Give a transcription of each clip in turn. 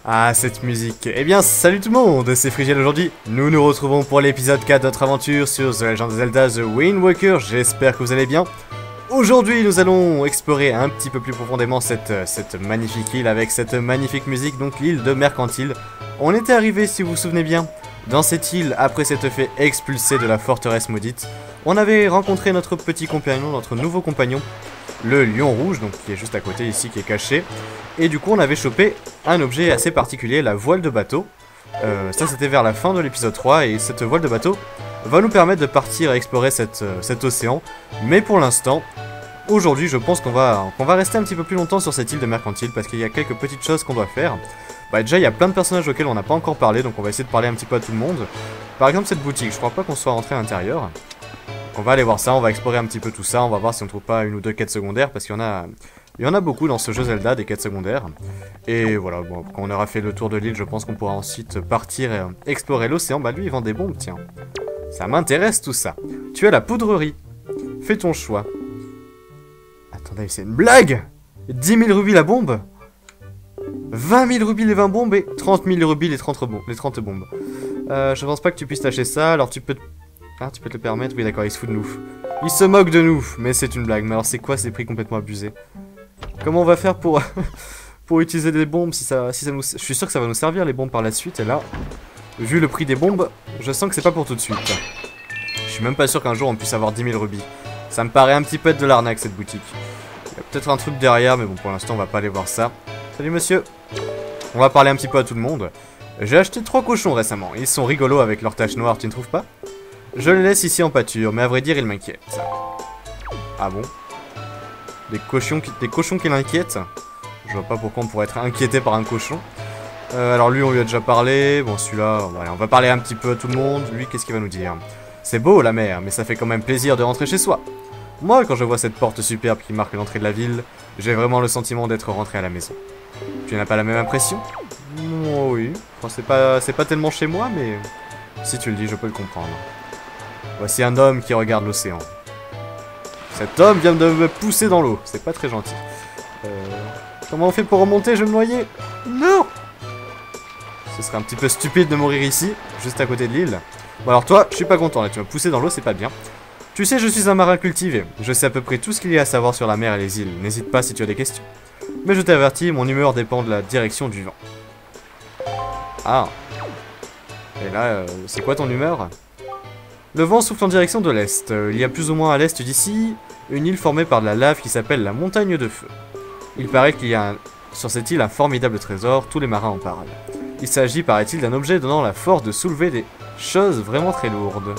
Ah, cette musique. Eh bien, salut tout le monde, c'est Frigiel aujourd'hui. Nous nous retrouvons pour l'épisode 4 de notre aventure sur The Legend of Zelda The Wind Waker. J'espère que vous allez bien. Aujourd'hui, nous allons explorer un petit peu plus profondément cette magnifique île avec cette magnifique musique, donc l'île de Mercantile. On était arrivé, si vous vous souvenez bien, dans cette île après s'être fait expulser de la forteresse maudite. On avait rencontré notre petit compagnon, notre nouveau compagnon, le lion rouge, donc qui est juste à côté ici, qui est caché. Et du coup, on avait chopé un objet assez particulier, la voile de bateau. Ça, c'était vers la fin de l'épisode 3, et cette voile de bateau va nous permettre de partir et explorer cet océan. Mais pour l'instant, aujourd'hui, je pense qu'on va rester un petit peu plus longtemps sur cette île de Mercantile, parce qu'il y a quelques petites choses qu'on doit faire. Bah déjà, il y a plein de personnages auxquels on n'a pas encore parlé, donc on va essayer de parler un petit peu à tout le monde. Par exemple, cette boutique, je crois pas qu'on soit rentré à l'intérieur. Donc on va aller voir ça, on va explorer un petit peu tout ça, on va voir si on trouve pas une ou deux quêtes secondaires, parce qu'il y en a beaucoup dans ce jeu Zelda, des quêtes secondaires. Et voilà, bon, quand on aura fait le tour de l'île, je pense qu'on pourra ensuite partir et explorer l'océan. Bah lui, il vend des bombes, tiens. Ça m'intéresse tout ça. Tu as la poudrerie. Fais ton choix. Attendez, c'est une blague! 10 000 rubis la bombe? 20 000 rubis les 20 bombes et 30 000 rubis les 30 bombes. Je pense pas que tu puisses tâcher ça, alors tu peux... Ah, tu peux te le permettre? Oui, d'accord, il se fout de nous. Il se moque de nous, mais c'est une blague. Mais alors, c'est quoi ces prix complètement abusés? Comment on va faire pour pour utiliser des bombes si ça nous... Je suis sûr que ça va nous servir les bombes par la suite, et là, vu le prix des bombes, je sens que c'est pas pour tout de suite. Je suis même pas sûr qu'un jour on puisse avoir 10 000 rubis. Ça me paraît un petit peu être de l'arnaque, cette boutique. Il y a peut-être un truc derrière, mais bon, pour l'instant, on va pas aller voir ça. Salut, monsieur. On va parler un petit peu à tout le monde. J'ai acheté 3 cochons récemment. Ils sont rigolos avec leurs taches noires, tu ne trouves pas? Je les laisse ici en pâture, mais à vrai dire, ils m'inquiètent. Ah bon? Des cochons qui l'inquiètent? Je vois pas pourquoi on pourrait être inquiété par un cochon. Alors lui, on lui a déjà parlé. Bon, celui-là, on va parler un petit peu à tout le monde. Lui, qu'est-ce qu'il va nous dire? C'est beau, la mer, mais ça fait quand même plaisir de rentrer chez soi. Moi, quand je vois cette porte superbe qui marque l'entrée de la ville, j'ai vraiment le sentiment d'être rentré à la maison. Tu n'as pas la même impression? Oh, oui. Enfin, c'est pas tellement chez moi, mais... Si tu le dis, je peux le comprendre. Voici un homme qui regarde l'océan. Cet homme vient de me pousser dans l'eau. C'est pas très gentil. Comment on fait pour remonter? Je vais me noyer. Non! Ce serait un petit peu stupide de mourir ici, juste à côté de l'île. Bon alors toi, je suis pas content là, tu m'as poussé dans l'eau, c'est pas bien. Tu sais, je suis un marin cultivé. Je sais à peu près tout ce qu'il y a à savoir sur la mer et les îles. N'hésite pas si tu as des questions. Mais je t'avertis, mon humeur dépend de la direction du vent. Ah. Et là, c'est quoi ton humeur? Le vent souffle en direction de l'est. Il y a plus ou moins à l'est d'ici une île formée par de la lave qui s'appelle la montagne de feu. Il paraît qu'il y a sur cette île un formidable trésor, tous les marins en parlent. Il s'agit, paraît-il, d'un objet donnant la force de soulever des choses vraiment très lourdes.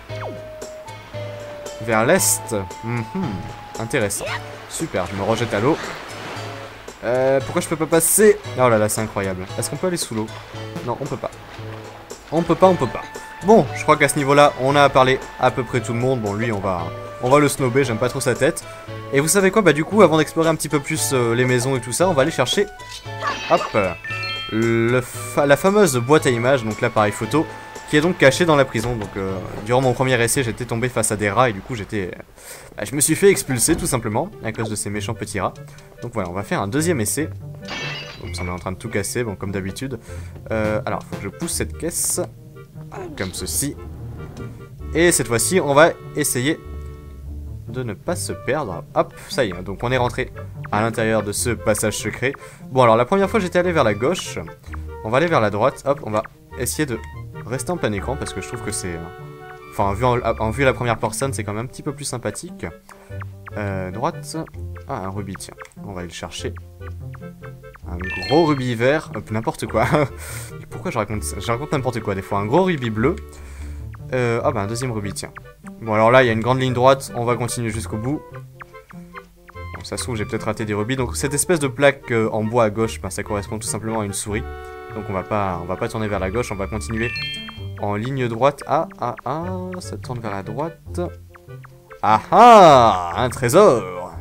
Vers l'est. Intéressant. Super, je me rejette à l'eau. Pourquoi je peux pas passer? Oh là là, c'est incroyable. Est-ce qu'on peut aller sous l'eau? Non, on peut pas. On peut pas. Bon, je crois qu'à ce niveau-là, on a parlé à peu près tout le monde. Bon, lui, on va le snobber, j'aime pas trop sa tête. Et vous savez quoi? Bah du coup, avant d'explorer un petit peu plus les maisons et tout ça, on va aller chercher... Hop, la fameuse boîte à images, donc l'appareil photo, qui est donc caché dans la prison. Donc durant mon premier essai, j'étais tombé face à des rats et du coup je me suis fait expulser tout simplement à cause de ces méchants petits rats. Donc voilà, on va faire un deuxième essai. Donc on est en train de tout casser, bon comme d'habitude. Alors, faut que je pousse cette caisse comme ceci. Et cette fois-ci, on va essayer de ne pas se perdre. Hop, ça y est, donc on est rentré à l'intérieur de ce passage secret. Bon alors la première fois j'étais allé vers la gauche. On va aller vers la droite. Hop, on va essayer de rester en plein écran parce que je trouve que c'est... Enfin, en vue à la première personne, c'est quand même un petit peu plus sympathique. Droite. Ah, un rubis, tiens. On va aller le chercher. Un gros rubis vert. Hop, n'importe quoi. Pourquoi je raconte n'importe quoi des fois. Un gros rubis bleu. Ah bah un deuxième rubis, tiens. Bon alors là, il y a une grande ligne droite. On va continuer jusqu'au bout. Bon, ça se trouve, j'ai peut-être raté des rubis. Donc cette espèce de plaque en bois à gauche, bah, ça correspond tout simplement à une souris. Donc on va pas tourner vers la gauche. On va continuer en ligne droite. Ça tourne vers la droite. Un trésor.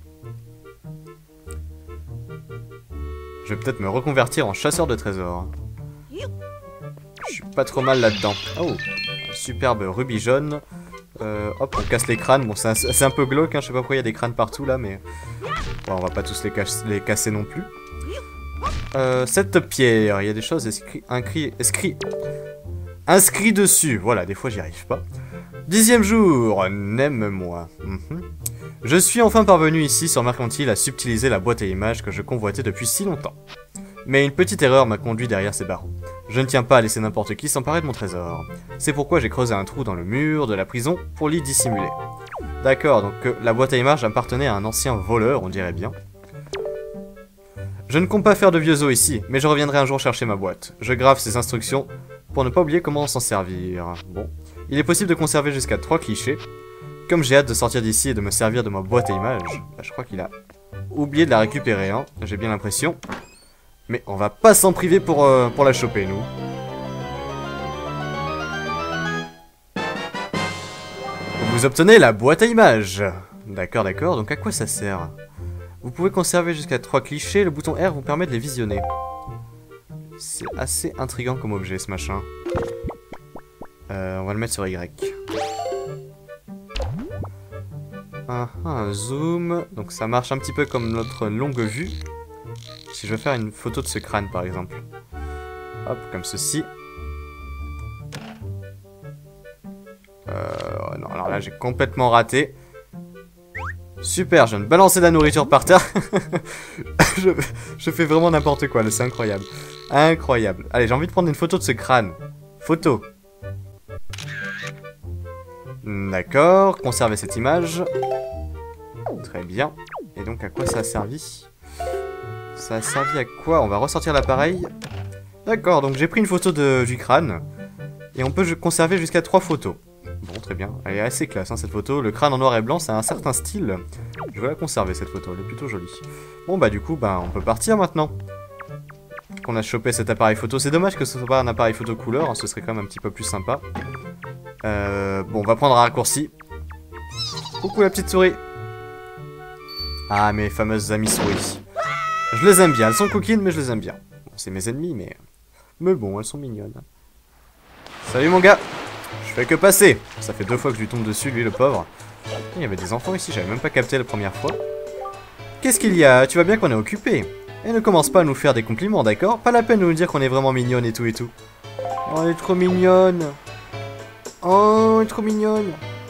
Je vais peut-être me reconvertir en chasseur de trésors. Je suis pas trop mal là-dedans. Oh, un superbe rubis jaune. Hop, on casse les crânes. Bon, c'est un peu glauque, hein. Je sais pas pourquoi il y a des crânes partout là, mais... Bon, on va pas tous les casser non plus. cette pierre, il y a des choses inscrits dessus. Voilà, des fois j'y arrive pas. 10e jour, n'aime-moi. Je suis enfin parvenu ici sur Mercantile à subtiliser la boîte à images que je convoitais depuis si longtemps. Mais une petite erreur m'a conduit derrière ces barreaux. Je ne tiens pas à laisser n'importe qui s'emparer de mon trésor. C'est pourquoi j'ai creusé un trou dans le mur de la prison pour l'y dissimuler. D'accord, donc la boîte à images appartenait à un ancien voleur, on dirait bien. Je ne compte pas faire de vieux os ici, mais je reviendrai un jour chercher ma boîte. Je grave ces instructions pour ne pas oublier comment s'en servir. Bon, il est possible de conserver jusqu'à 3 clichés. Comme j'ai hâte de sortir d'ici et de me servir de ma boîte à images, bah, je crois qu'il a oublié de la récupérer, hein, j'ai bien l'impression. Mais on va pas s'en priver pour la choper, nous. Vous obtenez la boîte à images. D'accord, d'accord, donc à quoi ça sert? Vous pouvez conserver jusqu'à 3 clichés, le bouton R vous permet de les visionner. C'est assez intriguant comme objet, ce machin. On va le mettre sur Y. Un zoom, donc ça marche un petit peu comme notre longue vue. Si je veux faire une photo de ce crâne par exemple. Hop, comme ceci. Non, alors là j'ai complètement raté. Super, je viens de balancer de la nourriture par terre. je fais vraiment n'importe quoi, c'est incroyable. Incroyable. Allez, j'ai envie de prendre une photo de ce crâne. Photo. D'accord, conserver cette image. Très bien. Et donc à quoi ça a servi? Ça a servi à quoi? On va ressortir l'appareil. D'accord, donc j'ai pris une photo du crâne. Et on peut conserver jusqu'à 3 photos. Bon, très bien. Elle est assez classe, hein, cette photo. Le crâne en noir et blanc, ça a un certain style. Je vais la conserver, cette photo. Elle est plutôt jolie. Bon, bah du coup, bah, on peut partir maintenant. Qu'on a chopé cet appareil photo. C'est dommage que ce soit pas un appareil photo couleur. Hein, ce serait quand même un petit peu plus sympa. Bon, on va prendre un raccourci. Coucou la petite souris. Ah, mes fameuses amies souris. Je les aime bien. Elles sont coquines, mais je les aime bien. Bon, c'est mes ennemis, mais... Mais bon, elles sont mignonnes. Salut mon gars. Je fais que passer. Ça fait 2 fois que je lui tombe dessus, lui, le pauvre. Il y avait des enfants ici, j'avais même pas capté la première fois. Qu'est-ce qu'il y a? Tu vois bien qu'on est occupé. Et ne commence pas à nous faire des compliments, d'accord? Pas la peine de nous dire qu'on est vraiment mignonne et tout et tout. Oh, elle est trop mignonne. Oh, elle est trop mignonne.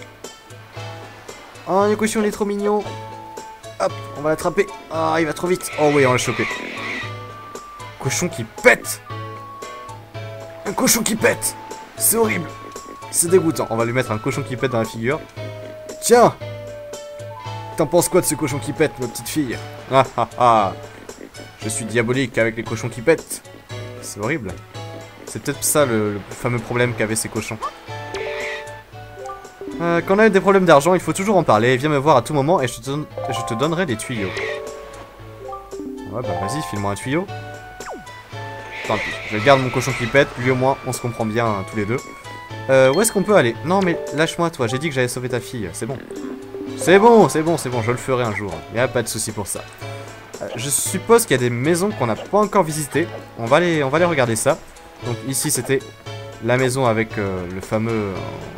Oh, le cochon, il est trop mignon. Hop, on va l'attraper. Ah, il va trop vite. Oh oui, on l'a chopé. Cochon qui pète. Un cochon qui pète. C'est horrible. C'est dégoûtant. On va lui mettre un cochon qui pète dans la figure. Tiens. T'en penses quoi de ce cochon qui pète, ma petite fille? Ah ah ah. Je suis diabolique avec les cochons qui pètent. C'est horrible. C'est peut-être ça le fameux problème qu'avaient ces cochons. Quand on a des problèmes d'argent, il faut toujours en parler. Viens me voir à tout moment et je te donnerai des tuyaux. Ouais, bah vas-y, file-moi un tuyau. Tant pis, je garde mon cochon qui pète. Lui au moins, on se comprend bien hein, tous les deux. Où est-ce qu'on peut aller? Non mais lâche-moi toi, j'ai dit que j'allais sauver ta fille, c'est bon. C'est bon, c'est bon, c'est bon, je le ferai un jour. Y'a pas de souci pour ça. Je suppose qu'il y a des maisons qu'on n'a pas encore visitées. On va aller regarder ça. Donc ici c'était la maison avec le fameux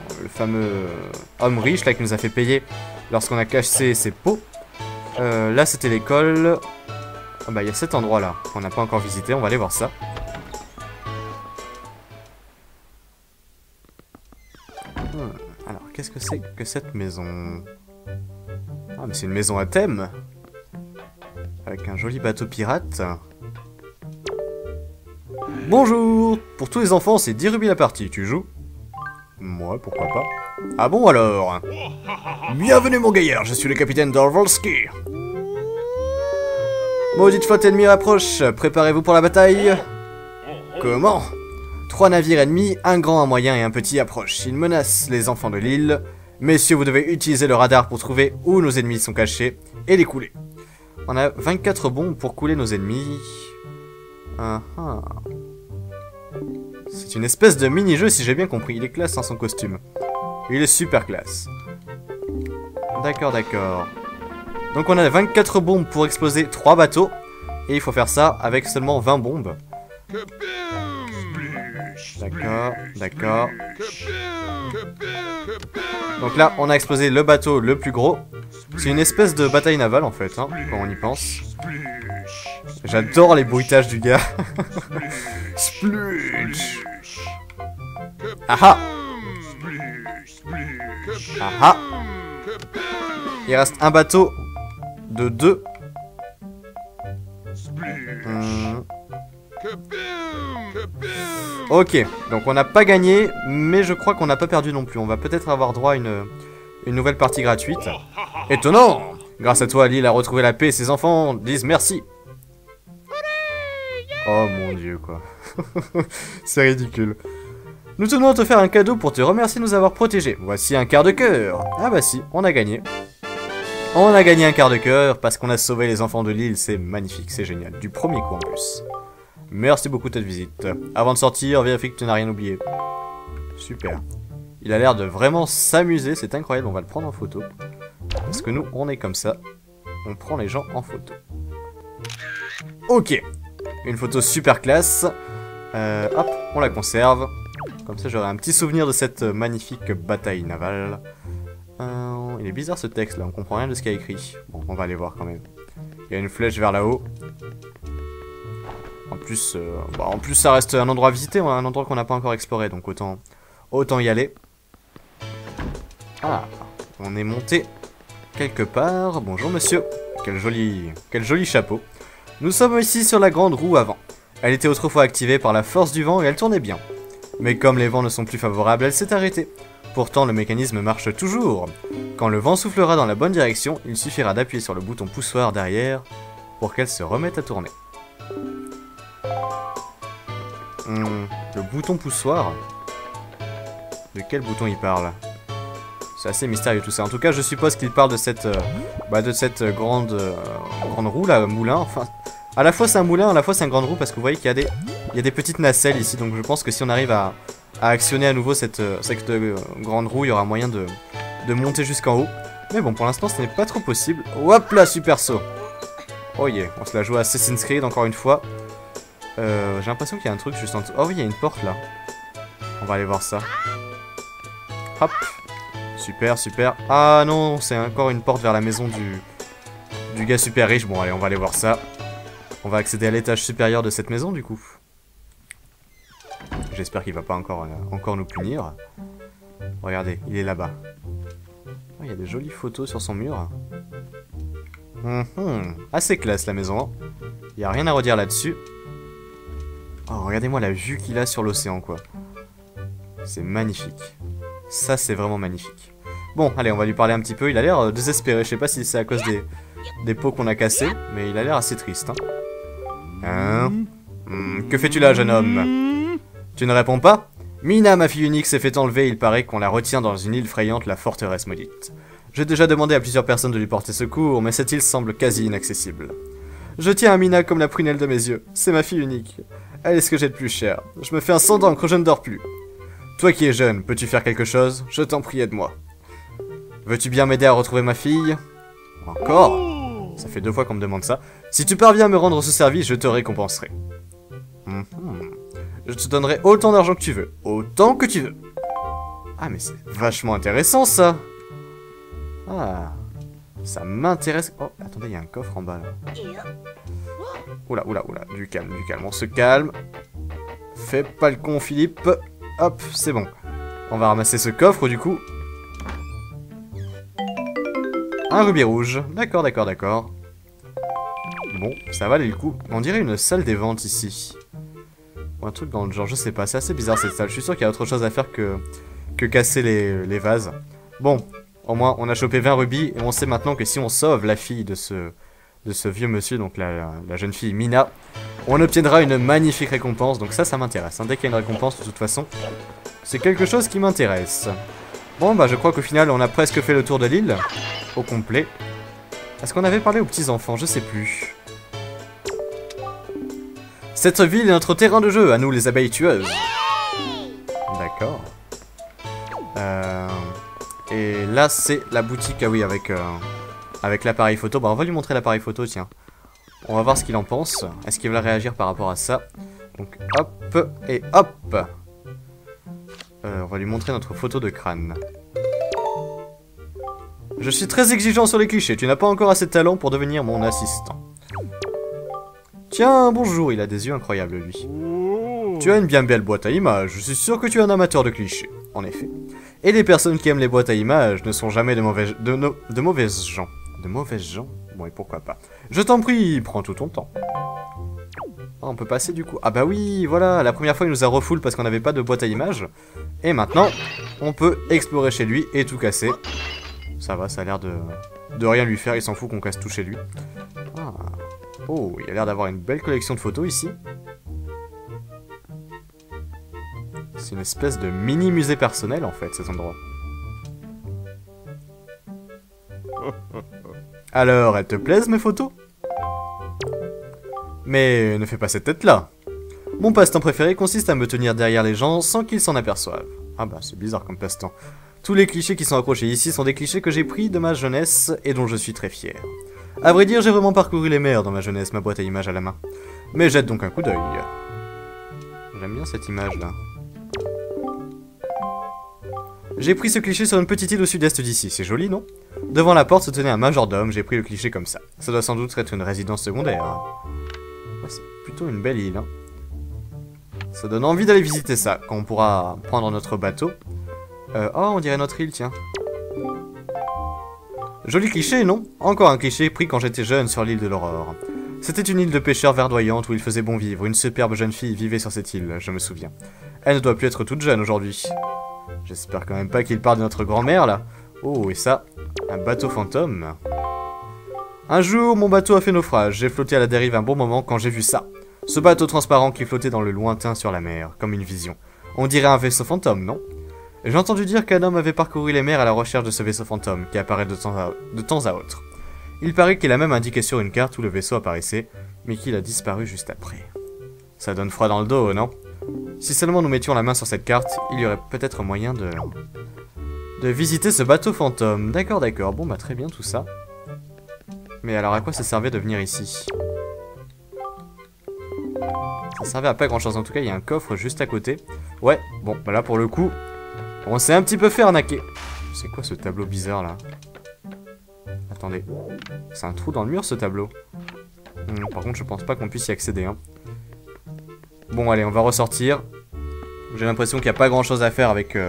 homme riche là qui nous a fait payer lorsqu'on a caché ses pots. Là c'était l'école. Ah bah il y a cet endroit là qu'on n'a pas encore visité, on va aller voir ça. Alors qu'est-ce que c'est que cette maison? Ah mais c'est une maison à thème. Avec un joli bateau pirate. Bonjour. Pour tous les enfants, c'est 10 rubis la partie. Tu joues? Moi, pourquoi pas. Ah bon alors? Bienvenue mon gaillard, je suis le capitaine Dorvolski. Maudite flotte ennemie approche. Préparez-vous pour la bataille. Comment? 3 navires ennemis, un grand, un moyen et un petit approchent. Ils menacent les enfants de l'île. Messieurs, vous devez utiliser le radar pour trouver où nos ennemis sont cachés et les couler. On a 24 bombes pour couler nos ennemis. C'est une espèce de mini-jeu si j'ai bien compris. Il est classe hein, son costume. Il est super classe. D'accord, d'accord. Donc on a 24 bombes pour exploser 3 bateaux. Et il faut faire ça avec seulement 20 bombes. D'accord, d'accord. Donc là, on a explosé le bateau le plus gros. C'est une espèce de bataille navale en fait, hein, quand on y pense. J'adore les bruitages du gars. Sploosh. Aha. Aha. Il reste un bateau de 2. Ok, donc on n'a pas gagné, mais je crois qu'on n'a pas perdu non plus. On va peut-être avoir droit à une nouvelle partie gratuite. Étonnant! Grâce à toi, Lille a retrouvé la paix et ses enfants disent merci. Oh mon dieu, quoi. C'est ridicule. Nous tenons à te faire un cadeau pour te remercier de nous avoir protégés. Voici un quart de cœur. Ah bah si, on a gagné. On a gagné un quart de cœur parce qu'on a sauvé les enfants de l'île. C'est magnifique, c'est génial. Du premier coup en plus. Merci beaucoup de cette visite. Avant de sortir, vérifie que tu n'as rien oublié. Super. Il a l'air de vraiment s'amuser, c'est incroyable. On va le prendre en photo. Parce que nous, on est comme ça. On prend les gens en photo. Ok. Une photo super classe. Hop, on la conserve. Comme ça, j'aurai un petit souvenir de cette magnifique bataille navale. Il est bizarre ce texte là, on comprend rien de ce qu'il y a écrit. Bon, on va aller voir quand même. Il y a une flèche vers là-haut. En plus, ça reste un endroit visité, un endroit qu'on n'a pas encore exploré, donc autant y aller. Ah, on est monté quelque part. Bonjour monsieur, quel joli chapeau. Nous sommes ici sur la grande roue avant. Elle était autrefois activée par la force du vent et elle tournait bien. Mais comme les vents ne sont plus favorables, elle s'est arrêtée. Pourtant, le mécanisme marche toujours. Quand le vent soufflera dans la bonne direction, il suffira d'appuyer sur le bouton poussoir derrière pour qu'elle se remette à tourner. Le bouton poussoir? De quel bouton il parle? C'est assez mystérieux tout ça. En tout cas, je suppose qu'il parle de cette grande roue là, moulin. Enfin, à la fois c'est un moulin, à la fois c'est un grande roue parce que vous voyez qu'il y a des petites nacelles ici. Donc je pense que si on arrive à actionner à nouveau cette grande roue, il y aura moyen de monter jusqu'en haut. Mais bon, pour l'instant, ce n'est pas trop possible. Hop là, super saut. Oh yeah, on se la joue à Assassin's Creed encore une fois. J'ai l'impression qu'il y a un truc juste en dessous. Oh oui, il y a une porte là. On va aller voir ça. Hop. Super, super. Ah non, c'est encore une porte vers la maison du gars super riche. Bon, allez, on va aller voir ça. On va accéder à l'étage supérieur de cette maison, du coup. J'espère qu'il va pas encore nous punir. Regardez, il est là-bas. Oh, il y a des jolies photos sur son mur. Assez classe, la maison. Hein. Il n'y a rien à redire là-dessus. Oh, regardez-moi la vue qu'il a sur l'océan, quoi. C'est magnifique. Ça, c'est vraiment magnifique. Bon, allez, on va lui parler un petit peu. Il a l'air désespéré. Je sais pas si c'est à cause des pots qu'on a cassés, mais il a l'air assez triste. Que fais-tu là, jeune homme? Tu ne réponds pas? Mina, ma fille unique, s'est fait enlever. Il paraît qu'on la retient dans une île frayante, la forteresse maudite. J'ai déjà demandé à plusieurs personnes de lui porter secours, mais cette île semble quasi inaccessible. Je tiens à Mina comme la prunelle de mes yeux. C'est ma fille unique. Elle est ce que j'ai de plus cher. Je me fais un sang d'encre, je ne dors plus. Toi qui es jeune, peux-tu faire quelque chose? Je t'en prie, aide-moi. Veux-tu bien m'aider à retrouver ma fille? Encore? Ça fait 2 fois qu'on me demande ça. Si tu parviens à me rendre ce service, je te récompenserai. Je te donnerai autant d'argent que tu veux. Autant que tu veux. Ah, mais c'est vachement intéressant, ça. Ah, ça m'intéresse. Oh, attendez, il y a un coffre en bas, là. Oula, oula, oula. Du calme, on se calme. Fais pas le con, Philippe. Hop, c'est bon. On va ramasser ce coffre, du coup. Un rubis rouge. D'accord, d'accord, d'accord. Bon, ça valait le coup. On dirait une salle des ventes, ici. Ou un truc dans le genre, je sais pas. C'est assez bizarre, cette salle. Je suis sûr qu'il y a autre chose à faire que casser les vases. Bon, au moins, on a chopé 20 rubis. Et on sait maintenant que si on sauve la fille de ce vieux monsieur, donc la jeune fille Mina, on obtiendra une magnifique récompense. Donc ça m'intéresse. Hein. Dès qu'il y a une récompense, de toute façon, c'est quelque chose qui m'intéresse. Bon, bah je crois qu'au final, on a presque fait le tour de l'île. Au complet. Est-ce qu'on avait parlé aux petits-enfants? Je sais plus. Cette ville est notre terrain de jeu, à nous les abeilles tueuses. D'accord. Et là, c'est la boutique, ah oui, avec l'appareil photo. Bah, on va lui montrer l'appareil photo, tiens. On va voir ce qu'il en pense. Est-ce qu'il va réagir par rapport à ça? Donc, hop, et hop. On va lui montrer notre photo de crâne. Je suis très exigeant sur les clichés. Tu n'as pas encore assez de talent pour devenir mon assistant. Tiens, bonjour, il a des yeux incroyables, lui. Tu as une bien belle boîte à images, je suis sûr que tu es un amateur de clichés. En effet. Et les personnes qui aiment les boîtes à images ne sont jamais de mauvaises gens. De mauvaises gens? Bon, et pourquoi pas. Je t'en prie, prends tout ton temps. Ah, on peut passer du coup. Ah bah oui, voilà, la première fois il nous a refoul parce qu'on n'avait pas de boîte à images. Et maintenant, on peut explorer chez lui et tout casser. Ça va, ça a l'air de rien lui faire, il s'en fout qu'on casse tout chez lui. Ah. Oh, il a l'air d'avoir une belle collection de photos ici. C'est une espèce de mini musée personnel en fait, cet endroit. Alors, elles te plaisent mes photos? Mais ne fais pas cette tête-là. Mon passe-temps préféré consiste à me tenir derrière les gens sans qu'ils s'en aperçoivent. Ah bah, c'est bizarre comme passe-temps. Tous les clichés qui sont accrochés ici sont des clichés que j'ai pris de ma jeunesse et dont je suis très fier. À vrai dire, j'ai vraiment parcouru les mers dans ma jeunesse, ma boîte à images à la main. Mais jette donc un coup d'œil. J'aime bien cette image-là. J'ai pris ce cliché sur une petite île au sud-est d'ici, c'est joli, non? Devant la porte se tenait un majordome, j'ai pris le cliché comme ça. Ça doit sans doute être une résidence secondaire. Ouais, c'est plutôt une belle île, hein. Ça donne envie d'aller visiter ça, quand on pourra prendre notre bateau. Oh, on dirait notre île, tiens. Joli cliché, non? Encore un cliché pris quand j'étais jeune sur l'île de l'Aurore. C'était une île de pêcheurs verdoyante où il faisait bon vivre. Une superbe jeune fille vivait sur cette île, je me souviens. Elle ne doit plus être toute jeune aujourd'hui. J'espère quand même pas qu'il parle de notre grand-mère, là. Oh, et ça, un bateau fantôme. Un jour, mon bateau a fait naufrage. J'ai flotté à la dérive un bon moment quand j'ai vu ça. Ce bateau transparent qui flottait dans le lointain sur la mer, comme une vision. On dirait un vaisseau fantôme, non? J'ai entendu dire qu'un homme avait parcouru les mers à la recherche de ce vaisseau fantôme, qui apparaît de temps à autre. Il paraît qu'il a même indiqué sur une carte où le vaisseau apparaissait, mais qu'il a disparu juste après. Ça donne froid dans le dos, non? Si seulement nous mettions la main sur cette carte, il y aurait peut-être moyen de visiter ce bateau fantôme. D'accord, d'accord. Bon, bah très bien tout ça. Mais alors à quoi ça servait de venir ici? Ça servait à pas grand chose. En tout cas, il y a un coffre juste à côté. Ouais, bon, bah là pour le coup, on s'est un petit peu fait arnaquer. C'est quoi ce tableau bizarre là? Attendez. C'est un trou dans le mur ce tableau. Par contre, je pense pas qu'on puisse y accéder, hein. Bon, allez, on va ressortir. J'ai l'impression qu'il n'y a pas grand chose à faire avec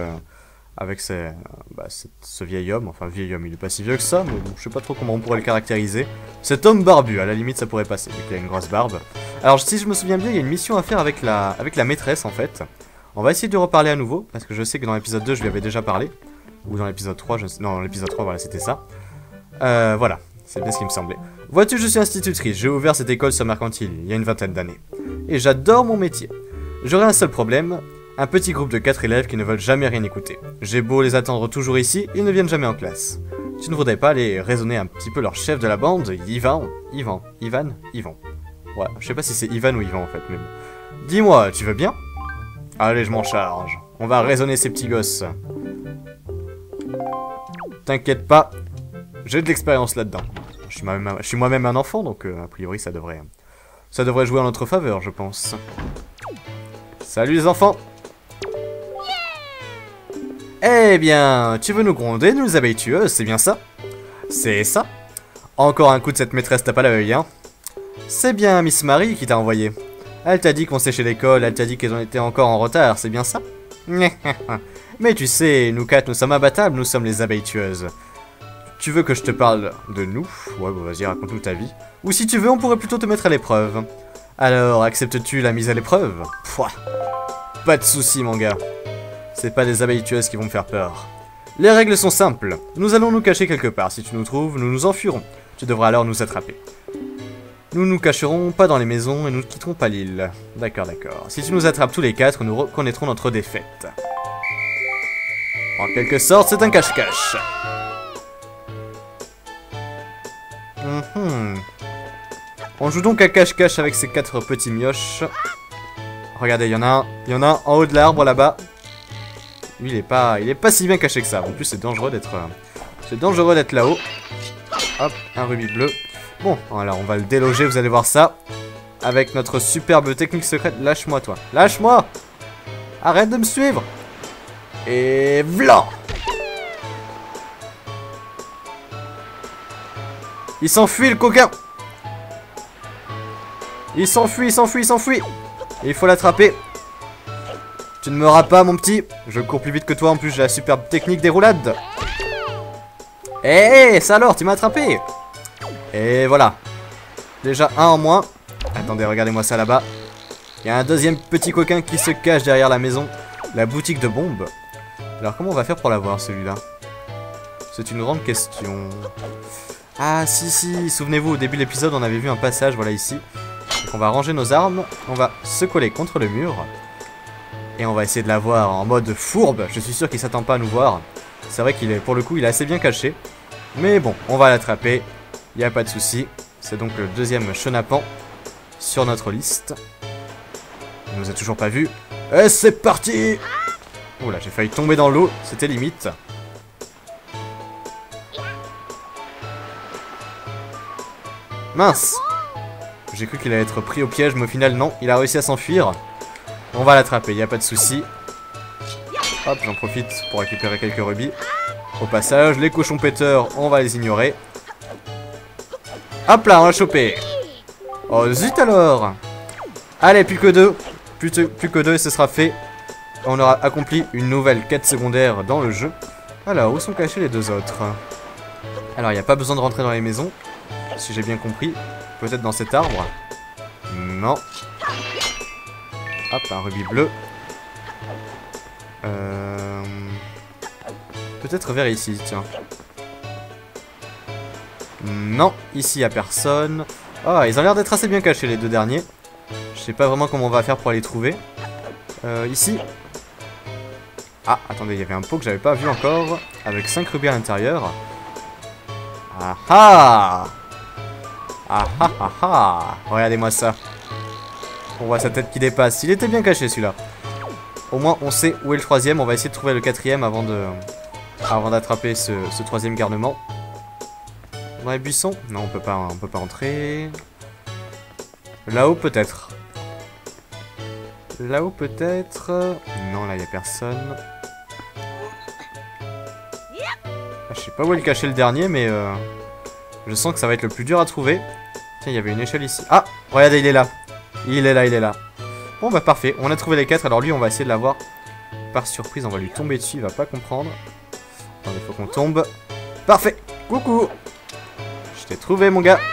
ce vieil homme. Enfin, vieil homme, il est pas si vieux que ça, mais bon, je sais pas trop comment on pourrait le caractériser. Cet homme barbu, à la limite, ça pourrait passer, vu qu'il a une grosse barbe. Alors, si je me souviens bien, il y a une mission à faire avec la maîtresse, en fait. On va essayer de reparler à nouveau, parce que je sais que dans l'épisode 2, je lui avais déjà parlé. Ou dans l'épisode 3, non, dans l'épisode 3, voilà, c'était ça. Voilà, c'est bien ce qui me semblait. Vois-tu, je suis institutrice, j'ai ouvert cette école sur Mercantile, il y a une 20aine d'années. Et j'adore mon métier. J'aurais un seul problème, un petit groupe de 4 élèves qui ne veulent jamais rien écouter. J'ai beau les attendre toujours ici, ils ne viennent jamais en classe. Tu ne voudrais pas aller raisonner un petit peu leur chef de la bande, Ivan? Ouais, je sais pas si c'est Ivan ou Ivan en fait, mais bon. Dis-moi, tu veux bien? Allez, je m'en charge. On va raisonner ces petits gosses. T'inquiète pas, j'ai de l'expérience là-dedans. Je suis moi-même un enfant, donc a priori ça devrait jouer en notre faveur, je pense. Salut les enfants! Eh bien, tu veux nous gronder, nous les abeilles tueuses, c'est bien ça? C'est ça? Encore un coup de cette maîtresse tape à l'œil, hein? C'est bien Miss Marie qui t'a envoyé. Elle t'a dit qu'on séchait l'école, elle t'a dit qu'elle était encore en retard, c'est bien ça? Mais tu sais, nous quatre, nous sommes imbattables, nous sommes les abeilles tueuses. Tu veux que je te parle de nous? Ouais, bah vas-y, raconte-nous ta vie. Ou si tu veux, on pourrait plutôt te mettre à l'épreuve. Alors, acceptes-tu la mise à l'épreuve? Pouah. Pas de soucis, mon gars. C'est pas les abeilles tueuses qui vont me faire peur. Les règles sont simples. Nous allons nous cacher quelque part. Si tu nous trouves, nous nous enfuirons. Tu devras alors nous attraper. Nous nous cacherons pas dans les maisons et nous ne quitterons pas l'île. D'accord, d'accord. Si tu nous attrapes tous les quatre, nous reconnaîtrons notre défaite. En quelque sorte, c'est un cache-cache. On joue donc à cache-cache avec ces 4 petits mioches. Regardez, il y en a un en haut de l'arbre là-bas. Lui, il est pas si bien caché que ça. En plus, c'est dangereux d'être là-haut. Hop, un rubis bleu. Bon, alors on va le déloger, vous allez voir ça. Avec notre superbe technique secrète. Lâche-moi, toi. Lâche-moi! Arrête de me suivre! Et v'là! Il s'enfuit, le coquin! Il s'enfuit, il s'enfuit, il s'enfuit. Il faut l'attraper. Tu ne m'auras pas, mon petit. Je cours plus vite que toi, en plus j'ai la superbe technique des roulades. Eh, ça alors, tu m'as attrapé. Et voilà. Déjà un en moins. Attendez, regardez-moi ça là-bas. Il y a un deuxième petit coquin qui se cache derrière la maison. La boutique de bombes. Alors comment on va faire pour l'avoir celui-là? C'est une grande question. Ah si, souvenez-vous, au début de l'épisode on avait vu un passage, voilà ici. Donc on va ranger nos armes, on va se coller contre le mur. Et on va essayer de l'avoir en mode fourbe. Je suis sûr qu'il s'attend pas à nous voir. C'est vrai qu'il est, pour le coup, il est assez bien caché. Mais bon, on va l'attraper. Il n'y a pas de souci. C'est donc le deuxième chenapan sur notre liste. Il nous a toujours pas vu. Et c'est parti! Oula, j'ai failli tomber dans l'eau. C'était limite. Mince! J'ai cru qu'il allait être pris au piège, mais au final, non. Il a réussi à s'enfuir. On va l'attraper, il n'y a pas de souci. Hop, j'en profite pour récupérer quelques rubis. Au passage, les cochons péteurs, on va les ignorer. Hop là, on l'a chopé. Oh zut alors. Allez, plus que deux. Plus que deux et ce sera fait. On aura accompli une nouvelle quête secondaire dans le jeu. Alors, où sont cachés les deux autres? Alors, il n'y a pas besoin de rentrer dans les maisons. Si j'ai bien compris. Peut-être dans cet arbre. Non. Hop, un rubis bleu. Peut-être vers ici, tiens. Non, ici il n'y a personne. Ah, ils ont l'air d'être assez bien cachés les deux derniers. Je sais pas vraiment comment on va faire pour les trouver. Ici. Ah, attendez, il y avait un pot que j'avais pas vu encore. Avec 5 rubis à l'intérieur. Ah ah! Ah ah ah ah! Regardez-moi ça. On voit sa tête qui dépasse. Il était bien caché celui-là. Au moins on sait où est le troisième. On va essayer de trouver le quatrième avant d'attraper ce troisième garnement. Dans les buissons? Non, on peut pas entrer. Là-haut peut-être. Là-haut peut-être. Non, là il y a personne. Ah, je sais pas où est le caché le dernier, mais je sens que ça va être le plus dur à trouver. Tiens, il y avait une échelle ici. Ah, regardez, il est là. Il est là, il est là. Bon bah parfait, on a trouvé les 4, alors lui on va essayer de l'avoir par surprise, on va lui tomber dessus, il va pas comprendre. Attendez, il faut qu'on tombe. Parfait, coucou. Je t'ai trouvé mon gars.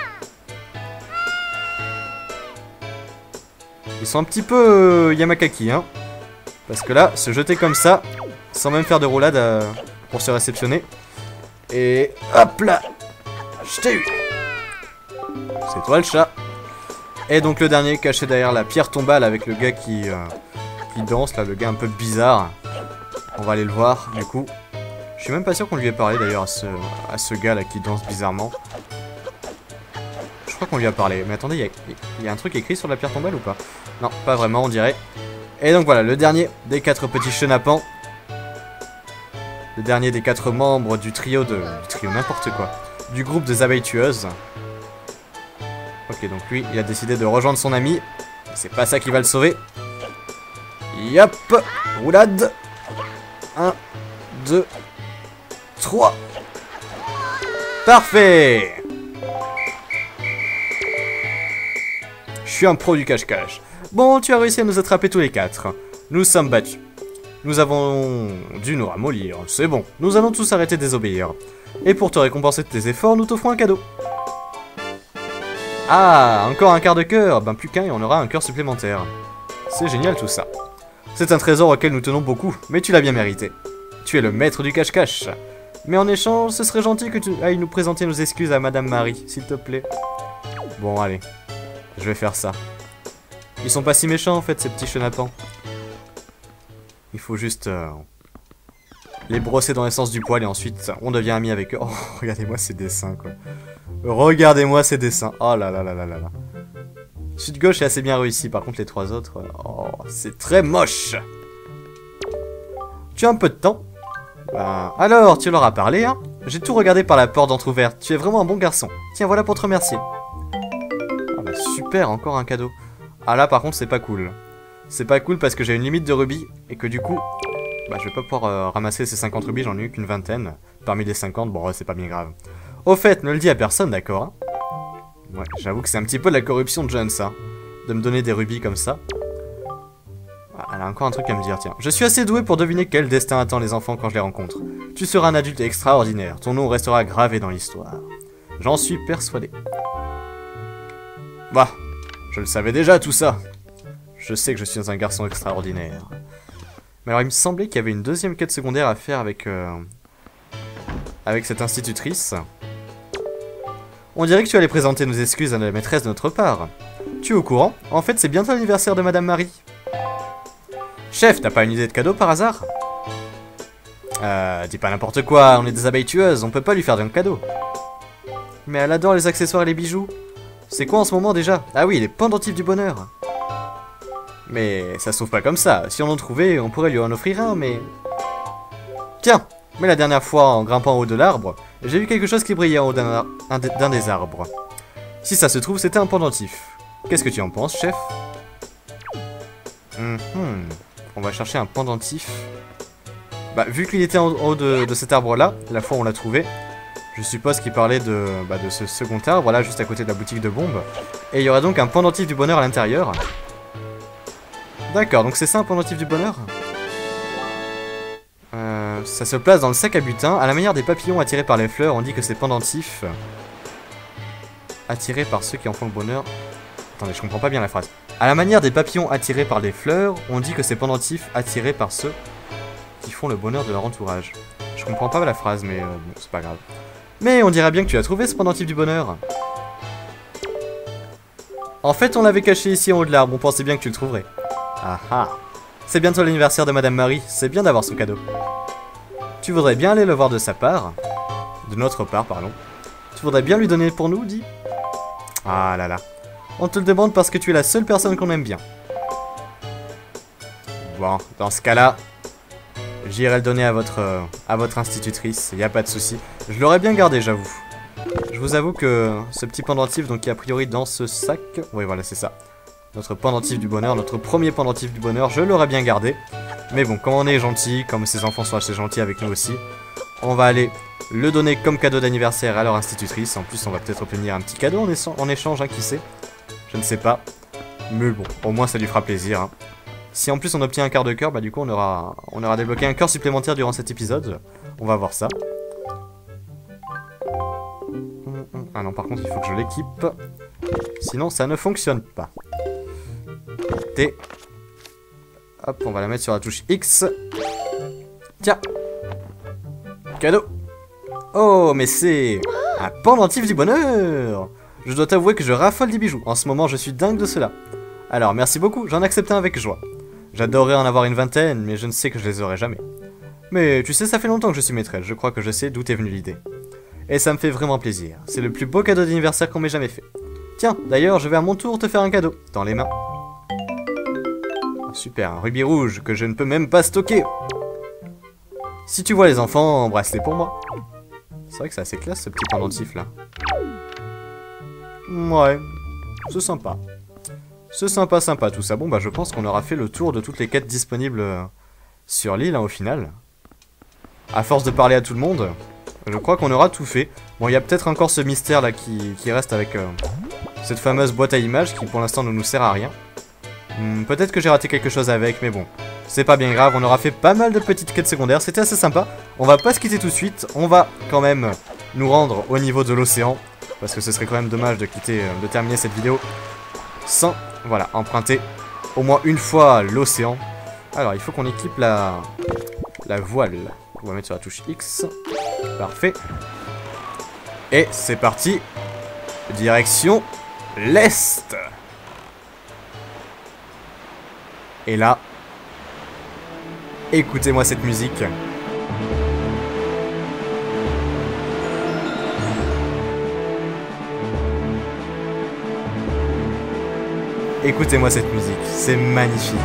Ils sont un petit peu Yamakaki, hein. Parce que là, se jeter comme ça, sans même faire de roulade pour se réceptionner. Et hop là. Je t'ai eu. C'est toi le chat. Et donc le dernier caché derrière la pierre tombale avec le gars qui danse là, le gars un peu bizarre. On va aller le voir du coup. Je suis même pas sûr qu'on lui ait parlé d'ailleurs à ce gars là qui danse bizarrement. Je crois qu'on lui a parlé. Mais attendez, il y a un truc écrit sur la pierre tombale ou pas? Non, pas vraiment on dirait. Et donc voilà, le dernier des 4 petits chenapans. Le dernier des 4 membres du trio n'importe quoi. Du groupe des abeilles tueuses. Ok, donc lui, il a décidé de rejoindre son ami. C'est pas ça qui va le sauver. Yop, roulade. 1, 2, 3. Parfait. Je suis un pro du cache-cache. Bon, tu as réussi à nous attraper tous les 4. Nous sommes battus. Nous avons dû nous ramollir. C'est bon, nous allons tous arrêter de désobéir. Et pour te récompenser de tes efforts, nous t'offrons un cadeau. Ah, encore un quart de cœur. Ben plus qu'un et on aura un cœur supplémentaire. C'est génial tout ça. C'est un trésor auquel nous tenons beaucoup, mais tu l'as bien mérité. Tu es le maître du cache-cache. Mais en échange, ce serait gentil que tu ailles nous présenter nos excuses à Madame Marie, s'il te plaît. Bon, allez. Je vais faire ça. Ils sont pas si méchants en fait, ces petits chenapans. Il faut juste les brosser dans l'essence du poil et ensuite on devient amis avec eux. Oh, regardez-moi ces dessins quoi. Regardez-moi ces dessins. Oh là là là là là là. Celui de gauche est assez bien réussi, par contre les 3 autres... Oh, c'est très moche. Tu as un peu de temps? Alors, tu leur as parlé, hein? J'ai tout regardé par la porte d'entrouverte. Tu es vraiment un bon garçon. Tiens, voilà pour te remercier. Ah bah super, encore un cadeau. Ah là par contre c'est pas cool. C'est pas cool parce que j'ai une limite de rubis et que du coup... Bah je vais pas pouvoir ramasser ces 50 rubis, j'en ai eu qu'une vingtaine. Parmi les 50, bon c'est pas bien grave. Au fait, ne le dis à personne, d'accord hein? Ouais, j'avoue que c'est un petit peu de la corruption de jeunes ça. de me donner des rubis comme ça. Ah, elle a encore un truc à me dire, tiens. Je suis assez doué pour deviner quel destin attend les enfants quand je les rencontre. Tu seras un adulte extraordinaire. Ton nom restera gravé dans l'histoire. J'en suis persuadé. Bah, je le savais déjà tout ça. Je sais que je suis un garçon extraordinaire. Mais alors il me semblait qu'il y avait une deuxième quête secondaire à faire avec cette institutrice. On dirait que tu allais présenter nos excuses à la maîtresse de notre part. Tu es au courant? En fait, c'est bientôt l'anniversaire de Madame Marie. Chef, t'as pas une idée de cadeau par hasard? Dis pas n'importe quoi, on est des abeilles tueuses, on peut pas lui faire d'un cadeau. Mais elle adore les accessoires et les bijoux. C'est quoi en ce moment déjà? Ah oui, les pendentifs du bonheur. Mais ça se trouve pas comme ça, si on en trouvait, on pourrait lui en offrir un, mais... Tiens, mais la dernière fois, en grimpant en haut de l'arbre, j'ai vu quelque chose qui brillait en haut d'un des arbres. Si ça se trouve, c'était un pendentif. Qu'est-ce que tu en penses, chef? On va chercher un pendentif. Bah, vu qu'il était en haut de cet arbre-là, la fois où on l'a trouvé, je suppose qu'il parlait de ce second arbre, là, juste à côté de la boutique de bombes. Et il y aura donc un pendentif du bonheur à l'intérieur. D'accord, donc c'est ça un pendentif du bonheur? Ça se place dans le sac à butin. À la manière des papillons attirés par les fleurs, on dit que ces pendentifs... attirés par ceux qui en font le bonheur... Attendez, je comprends pas bien la phrase. À la manière des papillons attirés par les fleurs, on dit que ces pendentifs attirés par ceux qui font le bonheur de leur entourage. Je comprends pas la phrase, mais bon, c'est pas grave. Mais on dirait bien que tu as trouvé ce pendentif du bonheur. En fait, on l'avait caché ici en haut de l'arbre, on pensait bien que tu le trouverais. Ah ah. C'est bientôt l'anniversaire de Madame Marie, c'est bien d'avoir son cadeau. Tu voudrais bien aller le voir de sa part? De notre part, pardon. Tu voudrais bien lui donner pour nous, dis? Ah là là. On te le demande parce que tu es la seule personne qu'on aime bien. Bon, dans ce cas-là, j'irai le donner à votre institutrice, y a pas de souci. Je l'aurais bien gardé, j'avoue. Je vous avoue que ce petit pendentif, donc qui est a priori dans ce sac... Oui, voilà, c'est ça. Notre pendentif du bonheur, notre premier pendentif du bonheur, je l'aurais bien gardé. Mais bon, comme on est gentil, comme ces enfants sont assez gentils avec nous aussi, on va aller le donner comme cadeau d'anniversaire à leur institutrice. En plus, on va peut-être obtenir un petit cadeau en échange, hein, qui sait. Je ne sais pas. Mais bon, au moins ça lui fera plaisir. Hein. Si en plus on obtient un quart de cœur, bah du coup on aura débloqué un cœur supplémentaire durant cet épisode. On va voir ça. Ah non, par contre il faut que je l'équipe. Sinon ça ne fonctionne pas. T. Hop, on va la mettre sur la touche X. Tiens. Cadeau. Oh, mais c'est un pendentif du bonheur. Je dois t'avouer que je raffole des bijoux. En ce moment, je suis dingue de cela. Alors, merci beaucoup, j'en accepte un avec joie. J'adorerais en avoir une vingtaine, mais je ne sais que je les aurai jamais. Mais tu sais, ça fait longtemps que je suis maîtresse, je crois que je sais d'où est venue l'idée. Et ça me fait vraiment plaisir. C'est le plus beau cadeau d'anniversaire qu'on m'ait jamais fait. Tiens, d'ailleurs, je vais à mon tour te faire un cadeau. Dans les mains. Super, un rubis rouge que je ne peux même pas stocker. Si tu vois les enfants, embrasse-les pour moi. C'est vrai que c'est assez classe ce petit pendentif là. Ouais, c'est sympa. C'est sympa tout ça. Bon bah je pense qu'on aura fait le tour de toutes les quêtes disponibles sur l'île hein, au final. À force de parler à tout le monde, je crois qu'on aura tout fait. Bon, il y a peut-être encore ce mystère là qui reste avec cette fameuse boîte à images qui pour l'instant ne nous sert à rien. Peut-être que j'ai raté quelque chose avec, mais bon, c'est pas bien grave, on aura fait pas mal de petites quêtes secondaires, c'était assez sympa. On va pas se quitter tout de suite, on va quand même nous rendre au niveau de l'océan, parce que ce serait quand même dommage de terminer cette vidéo sans, voilà, emprunter au moins une fois l'océan. Alors, il faut qu'on équipe la voile. On va mettre sur la touche X. Parfait. Et c'est parti. Direction l'Est. Et là, écoutez-moi cette musique. Écoutez-moi cette musique, c'est magnifique.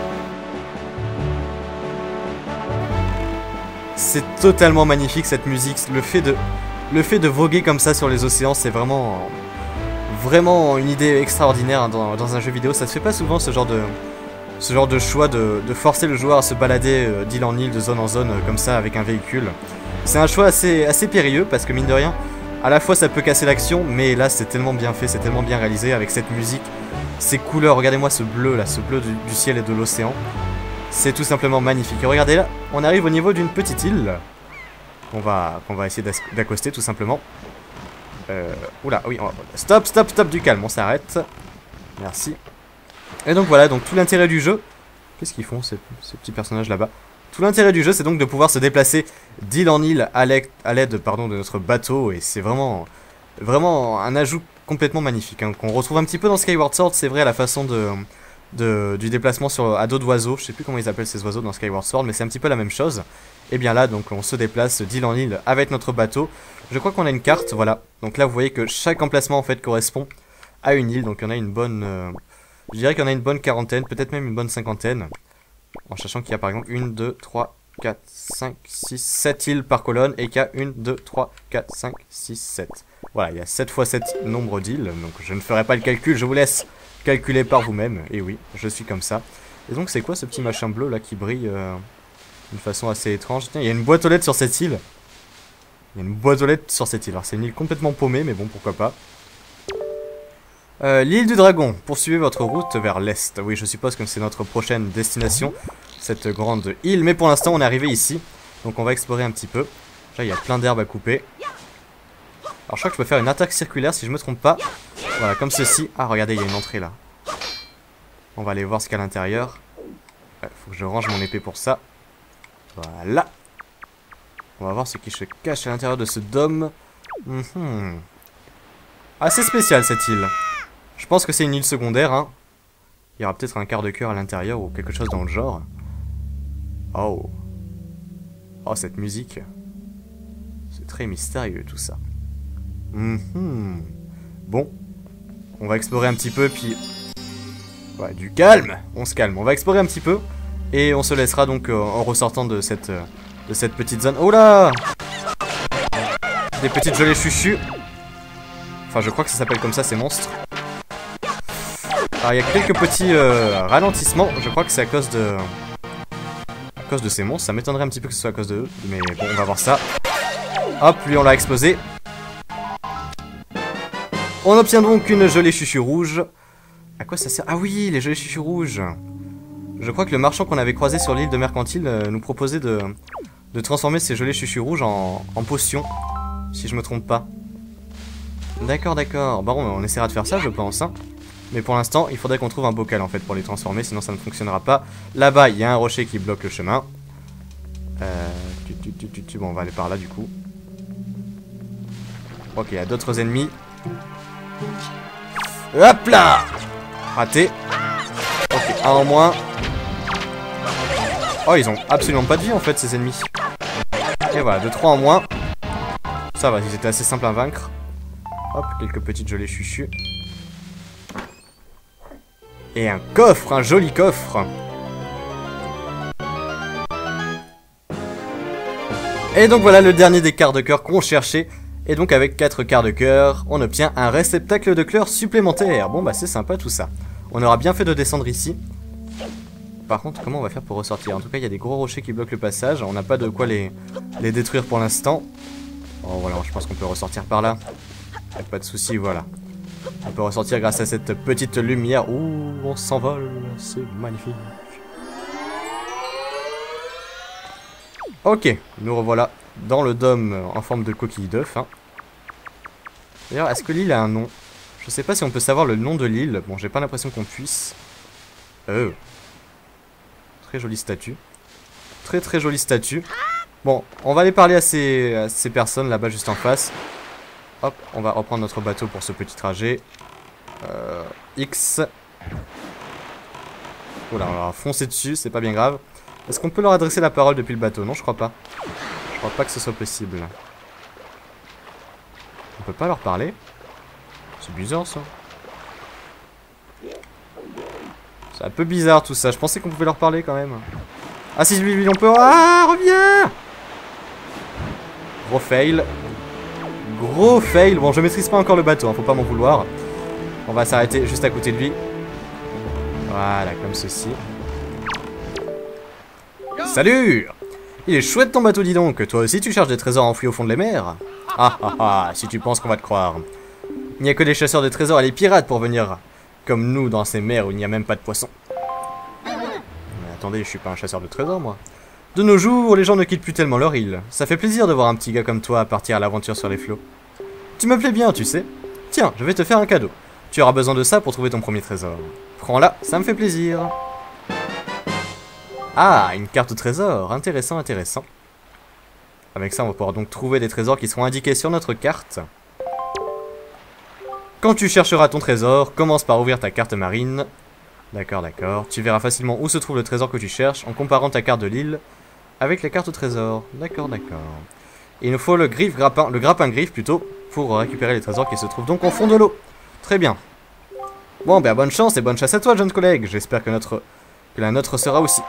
C'est totalement magnifique cette musique. Le fait de voguer comme ça sur les océans, c'est vraiment une idée extraordinaire hein, dans un jeu vidéo. Ça se fait pas souvent ce genre de choix de forcer le joueur à se balader d'île en île, de zone en zone, comme ça, avec un véhicule. C'est un choix assez périlleux, parce que mine de rien, à la fois ça peut casser l'action, mais là c'est tellement bien fait, c'est tellement bien réalisé, avec cette musique ces couleurs, regardez-moi ce bleu là, ce bleu du ciel et de l'océan. C'est tout simplement magnifique. Et regardez là, on arrive au niveau d'une petite île. Qu'on va essayer d'accoster tout simplement. Oula, oui, stop, stop, stop, du calme, on s'arrête. Merci. Et donc voilà, donc tout l'intérêt du jeu. Qu'est-ce qu'ils font ces petits personnages là-bas? Tout l'intérêt du jeu, c'est donc de pouvoir se déplacer d'île en île à l'aide de notre bateau. Et c'est vraiment un ajout complètement magnifique, hein, qu'on retrouve un petit peu dans Skyward Sword, c'est vrai, à la façon du déplacement à dos d'oiseaux. Je sais plus comment ils appellent ces oiseaux dans Skyward Sword, mais c'est un petit peu la même chose. Et bien là, donc on se déplace d'île en île avec notre bateau. Je crois qu'on a une carte, voilà. Donc là, vous voyez que chaque emplacement en fait correspond à une île. Donc il y en a une bonne, je dirais qu'il y en a une bonne quarantaine, peut-être même une bonne cinquantaine. En sachant qu'il y a par exemple 1, 2, 3, 4, 5, 6, 7 îles par colonne. Et qu'il y a 1, 2, 3, 4, 5, 6, 7. Voilà, il y a 7 fois 7 nombre d'îles. Donc je ne ferai pas le calcul, je vous laisse calculer par vous-même. Et oui, je suis comme ça. Et donc c'est quoi ce petit machin bleu là qui brille d'une façon assez étrange? Tiens, il y a une boîte aux lettres sur cette île. Il y a une boîte aux lettres sur cette île. Alors c'est une île complètement paumée, mais bon, pourquoi pas. L'île du Dragon. Poursuivez votre route vers l'est. Oui, je suppose que c'est notre prochaine destination, cette grande île. Mais pour l'instant, on est arrivé ici. Donc on va explorer un petit peu. Là, il y a plein d'herbes à couper. Alors je crois que je peux faire une attaque circulaire si je me trompe pas. Voilà, comme ceci. Ah, regardez, il y a une entrée là. On va aller voir ce qu'il y a à l'intérieur. Ouais, faut que je range mon épée pour ça. Voilà. On va voir ce qui se cache à l'intérieur de ce dôme. Assez spécial cette île. Je pense que c'est une île secondaire, hein. Il y aura peut-être un quart de cœur à l'intérieur ou quelque chose dans le genre. Oh. Oh, cette musique. C'est très mystérieux tout ça. Bon. On va explorer un petit peu, puis... Ouais, du calme. On se calme. On va explorer un petit peu. Et on se laissera donc en ressortant de cette petite zone. Oh là! Des petites gelées chuchus. Enfin, je crois que ça s'appelle comme ça, ces monstres. Alors, il y a quelques petits ralentissements. Je crois que c'est à cause de ces monstres. Ça m'étonnerait un petit peu que ce soit à cause de eux. Mais bon, on va voir ça. Hop, lui, on l'a explosé. On obtient donc une gelée chuchu rouge. À quoi ça sert? Ah oui, les gelées chuchu rouges. Je crois que le marchand qu'on avait croisé sur l'île de Mercantile nous proposait de transformer ces gelées chuchu rouges en potions. Si je me trompe pas. D'accord, d'accord. Bon, on essaiera de faire ça, je pense. Hein. Mais pour l'instant, il faudrait qu'on trouve un bocal en fait pour les transformer, sinon ça ne fonctionnera pas. Là-bas, il y a un rocher qui bloque le chemin. Bon, on va aller par là du coup. Ok, il y a d'autres ennemis. Hop là! Raté. Ok, un en moins. Oh, ils ont absolument pas de vie en fait, ces ennemis. Et voilà, 2-3 en moins. Ça va, ils étaient assez simples à vaincre. Hop, quelques petites gelées chuchus. Et un coffre, un joli coffre. Et donc voilà le dernier des quarts de cœur qu'on cherchait. Et donc avec 4 quarts de cœur, on obtient un réceptacle de cœur supplémentaire. Bon bah c'est sympa tout ça. On aura bien fait de descendre ici. Par contre, comment on va faire pour ressortir? En tout cas, il y a des gros rochers qui bloquent le passage. On n'a pas de quoi les détruire pour l'instant. Oh voilà, je pense qu'on peut ressortir par là. Pas de soucis, voilà. On peut ressortir grâce à cette petite lumière. Ouh, on s'envole, c'est magnifique. Ok, nous revoilà dans le dôme en forme de coquille d'œuf. Hein. D'ailleurs, est-ce que l'île a un nom? Je sais pas si on peut savoir le nom de l'île. Bon, j'ai pas l'impression qu'on puisse. Très jolie statue. Très très jolie statue. Bon, on va aller parler à ces personnes là-bas juste en face. Hop, on va reprendre notre bateau pour ce petit trajet. X. Oula, on va foncer dessus, c'est pas bien grave. Est-ce qu'on peut leur adresser la parole depuis le bateau? Non, je crois pas. Je crois pas que ce soit possible. On peut pas leur parler? C'est bizarre ça. C'est un peu bizarre tout ça. Je pensais qu'on pouvait leur parler quand même. Ah si, on peut... Ah, reviens! Gros fail. Gros fail. Bon, je maîtrise pas encore le bateau, hein, faut pas m'en vouloir. On va s'arrêter juste à côté de lui. Voilà, comme ceci. Salut! Il est chouette ton bateau, dis donc. Toi aussi tu cherches des trésors enfouis au fond de les mers? Ah ah ah, si tu penses qu'on va te croire. Il n'y a que des chasseurs de trésors et les pirates pour venir comme nous dans ces mers où il n'y a même pas de poissons. Mais attendez, je suis pas un chasseur de trésors, moi. De nos jours, les gens ne quittent plus tellement leur île. Ça fait plaisir de voir un petit gars comme toi partir à l'aventure sur les flots. Tu me plais bien, tu sais. Tiens, je vais te faire un cadeau. Tu auras besoin de ça pour trouver ton premier trésor. Prends-la, ça me fait plaisir. Ah, une carte au trésor. Intéressant, intéressant. Avec ça, on va pouvoir donc trouver des trésors qui seront indiqués sur notre carte. Quand tu chercheras ton trésor, commence par ouvrir ta carte marine. D'accord, d'accord. Tu verras facilement où se trouve le trésor que tu cherches en comparant ta carte de l'île avec la carte au trésor. D'accord, d'accord. Il nous faut le grappin-griffe plutôt, pour récupérer les trésors qui se trouvent donc au fond de l'eau. Très bien. Bon, ben bonne chance et bonne chasse à toi, jeune collègue. J'espère que la nôtre sera aussi.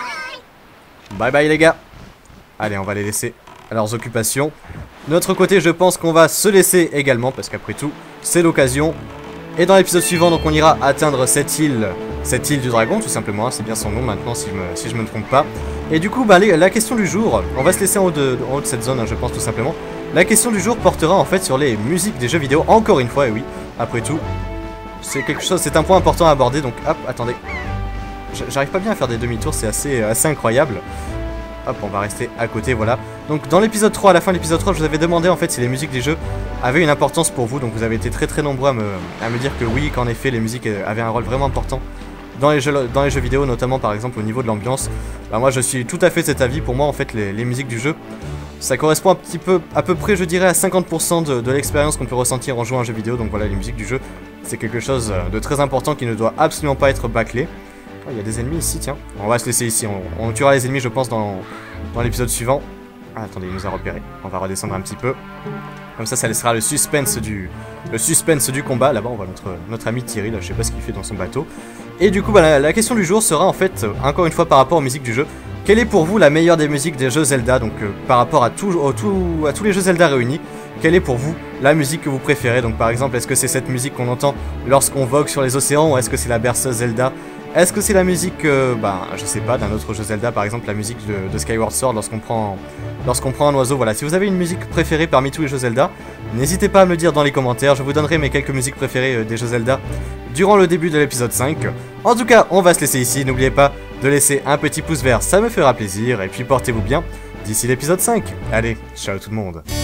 Bye bye les gars. Allez, on va les laisser à leurs occupations. De notre côté, je pense qu'on va se laisser également, parce qu'après tout, c'est l'occasion. Et dans l'épisode suivant, donc on ira atteindre cette île du dragon, tout simplement. C'est bien son nom maintenant, si je me trompe pas. Et du coup, bah, la question du jour, on va se laisser en haut de cette zone, hein, je pense tout simplement. La question du jour portera en fait sur les musiques des jeux vidéo, encore une fois, et oui, après tout, c'est un point important à aborder, donc hop, attendez. J'arrive pas bien à faire des demi-tours, c'est assez incroyable. Hop, on va rester à côté, voilà. Donc dans l'épisode 3, à la fin de l'épisode 3, je vous avais demandé en fait si les musiques des jeux avaient une importance pour vous. Donc vous avez été très nombreux à me dire que oui, qu'en effet les musiques avaient un rôle vraiment important dans les jeux vidéo, notamment par exemple au niveau de l'ambiance. Bah moi je suis tout à fait de cet avis. Pour moi en fait les musiques du jeu, ça correspond à peu près je dirais à 50% de l'expérience qu'on peut ressentir en jouant à un jeu vidéo. Donc voilà, les musiques du jeu, c'est quelque chose de très important qui ne doit absolument pas être bâclé. Oh, il y a des ennemis ici, tiens. On va se laisser ici. On tuera les ennemis, je pense, dans l'épisode suivant. Ah, attendez, il nous a repéré. On va redescendre un petit peu. Comme ça laissera le suspense du combat. Là-bas, on voit notre ami Thierry. Là, je sais pas ce qu'il fait dans son bateau. Et du coup, bah, la question du jour sera en fait, encore une fois, par rapport aux musiques du jeu. Quelle est pour vous la meilleure des musiques des jeux Zelda? Donc, par rapport à tous les jeux Zelda réunis, quelle est pour vous la musique que vous préférez? Donc, par exemple, est-ce que c'est cette musique qu'on entend lorsqu'on vogue sur les océans, ou est-ce que c'est la berceuse Zelda? Est-ce que c'est la musique, je sais pas, d'un autre jeu Zelda, par exemple la musique de Skyward Sword lorsqu'on prend un oiseau? Voilà, si vous avez une musique préférée parmi tous les jeux Zelda, n'hésitez pas à me le dire dans les commentaires, je vous donnerai mes quelques musiques préférées des jeux Zelda durant le début de l'épisode 5. En tout cas, on va se laisser ici, n'oubliez pas de laisser un petit pouce vert, ça me fera plaisir, et puis portez-vous bien d'ici l'épisode 5. Allez, ciao tout le monde.